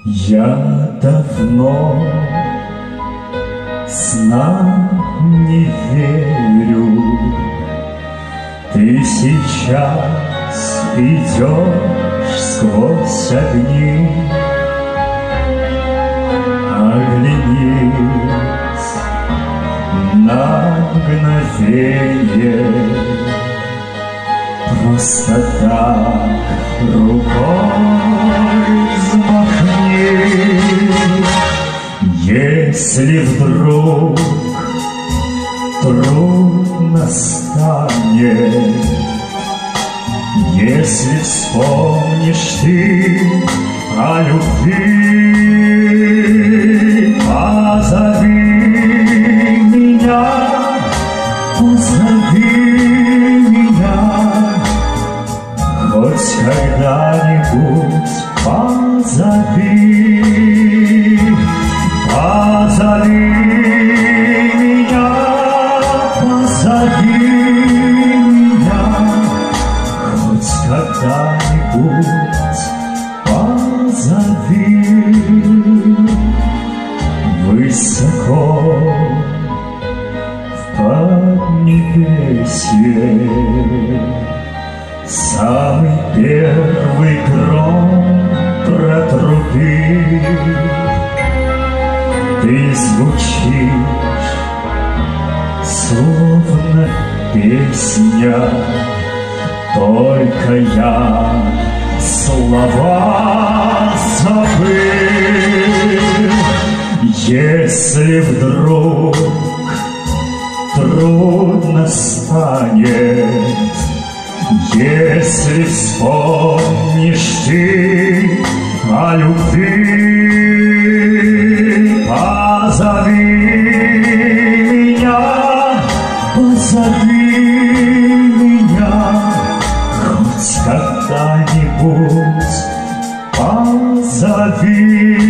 Я давно снам не верю, ты сейчас идешь сквозь огни. Оглянись на мгновенье, просто так рукой взмахни. Если вдруг трудно станет, если вспомнишь ты о любви, позови меня, хоть когда-нибудь позови. Позови меня, позови меня, хоть когда-нибудь позови. Высоко в поднебесье самый первый гром протрубит. Ты звучишь, словно песня, только я слова забыл. Если вдруг трудно станет, если вспомнишь ты о любви, позови меня, позови меня, хоть когда-нибудь позови.